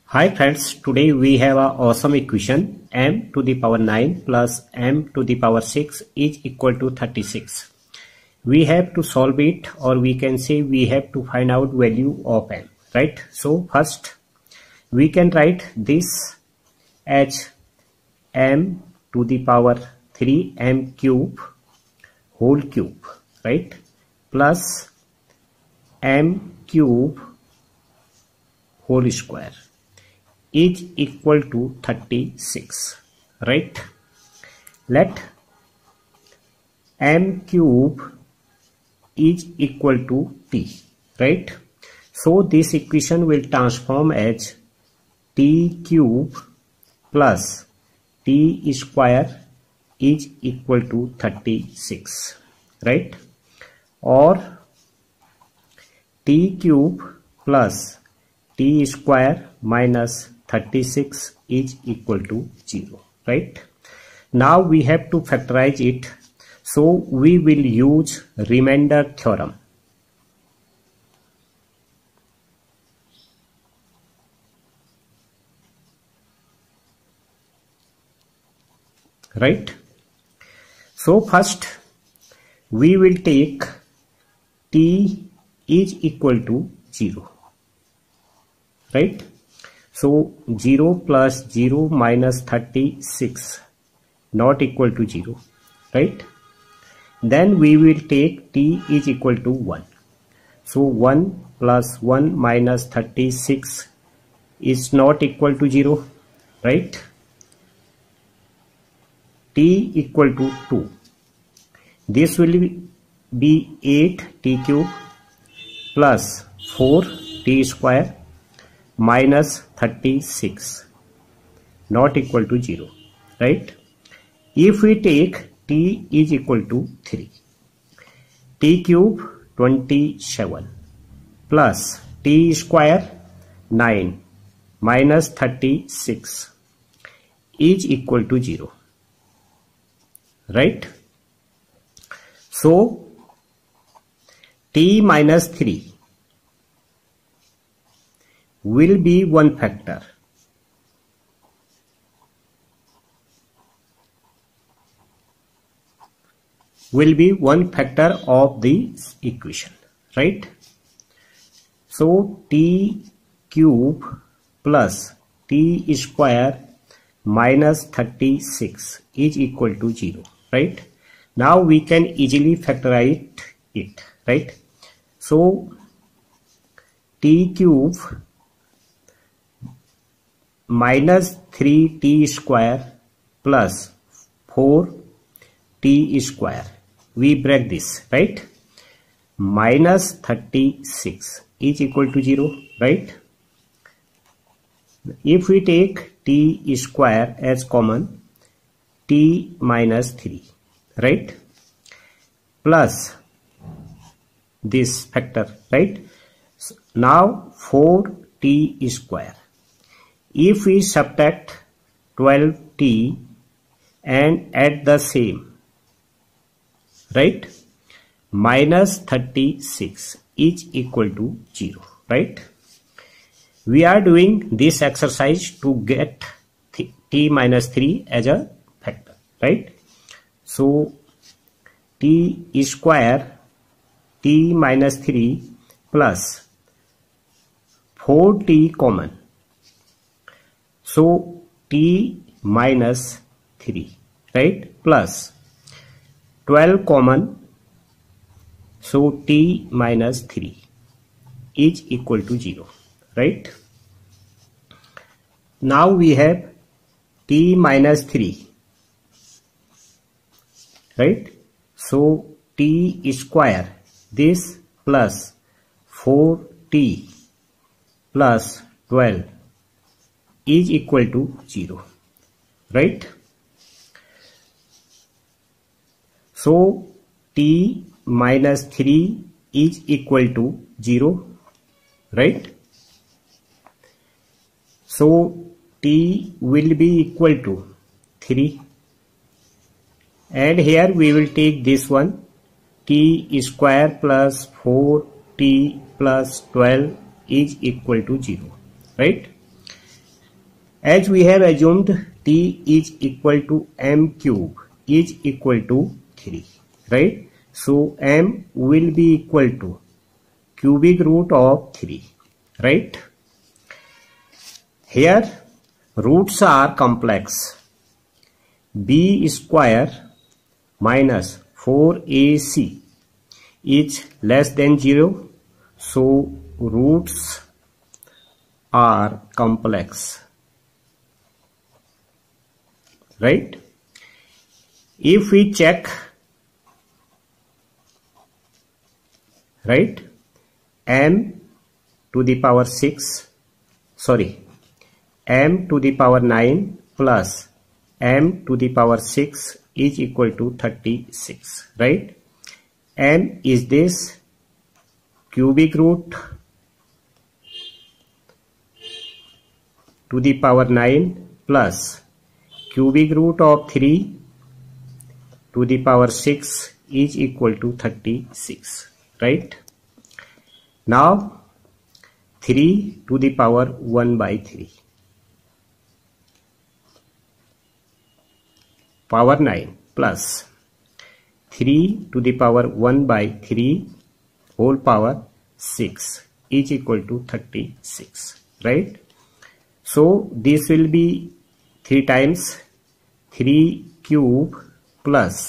Hi friends, today we have an awesome equation m to the power 9 plus m to the power 6 is equal to 36. We have to solve it, or we can say we have to find out value of m, right? So first we can write this as m to the power 3 m cube whole cube, right? Plus m cube whole square is equal to 36, right? Let m cube is equal to t, right? So this equation will transform as t cube plus t square is equal to 36, right? Or t cube plus t square minus 36 is equal to 0, right? Now we have to factorize it, so we will use remainder theorem. Right? So first we will take t is equal to 0, right? So 0 plus 0 minus 36 not equal to 0, right? Then we will take t is equal to 1. So 1 plus 1 minus 36 is not equal to 0, right? T equal to 2. This will be 8 t cube plus 4 t square minus 36 not equal to 0, right? If we take t is equal to 3, t cube 27 plus t square 9 minus 36 is equal to 0, right? So t minus 3 will be one factor. Will be one factor of the equation, right? So t cube plus t square minus 36 is equal to 0, right? Now we can easily factorize it, right? So t cube minus 3t square plus 4t square, we break this, right? Minus 36 is equal to 0, right? If we take t square as common, t minus 3, right? Plus this factor, right? Now 4t square. If we subtract 12t and add the same, right? Minus 36 is equal to 0, right? We are doing this exercise to get t minus 3 as a factor, right? So t square t minus 3 plus 4t common. So t minus 3, right? Plus 12 common. So t minus 3 is equal to 0, right? Now we have t minus 3, right? So t square, this plus 4t plus 12 is equal to 0, right? So t minus 3 is equal to 0, right? So t will be equal to 3, and here we will take this one, t square plus 4t plus 12 is equal to 0, right? As we have assumed t is equal to m cube is equal to 3, right? So m will be equal to cubic root of 3, right? Here roots are complex. B square minus 4ac is less than 0, so roots are complex, right? If we check, right, m to the power 6, sorry, m to the power 9 plus m to the power 6 is equal to 36, right? M is this cubic root to the power 9 plus cubic root of 3 to the power 6 is equal to 36, right? Now 3 to the power 1 by 3 power 9 plus 3 to the power 1 by 3 whole power 6 is equal to 36, right? So this will be 3 times 3 cube plus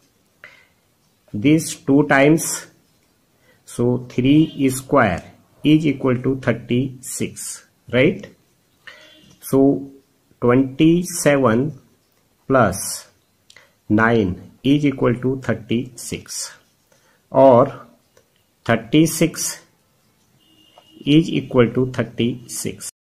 this 2 times, so 3 square is equal to 36, right? So 27 plus 9 is equal to 36, or 36 is equal to 36.